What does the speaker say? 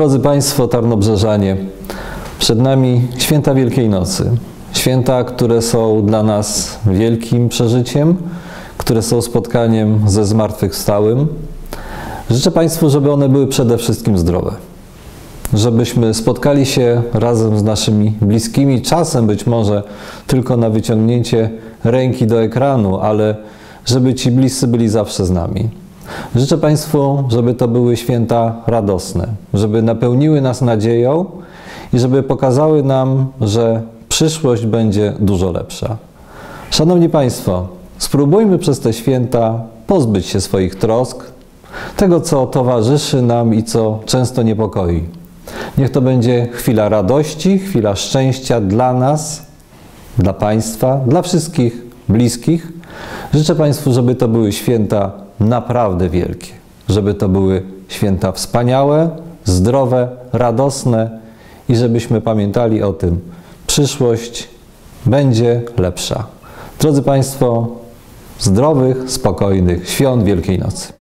Drodzy Państwo tarnobrzeżanie, przed nami święta Wielkiej Nocy. Święta, które są dla nas wielkim przeżyciem, które są spotkaniem ze zmartwychwstałym. Życzę Państwu, żeby one były przede wszystkim zdrowe. Żebyśmy spotkali się razem z naszymi bliskimi, czasem być może tylko na wyciągnięcie ręki do ekranu, ale żeby ci bliscy byli zawsze z nami. Życzę Państwu, żeby to były święta radosne, żeby napełniły nas nadzieją i żeby pokazały nam, że przyszłość będzie dużo lepsza. Szanowni Państwo, spróbujmy przez te święta pozbyć się swoich trosk, tego, co towarzyszy nam i co często niepokoi. Niech to będzie chwila radości, chwila szczęścia dla nas, dla Państwa, dla wszystkich bliskich. Życzę Państwu, żeby to były święta naprawdę wielkie, żeby to były święta wspaniałe, zdrowe, radosne i żebyśmy pamiętali o tym, przyszłość będzie lepsza. Drodzy Państwo, zdrowych, spokojnych świąt Wielkiej Nocy.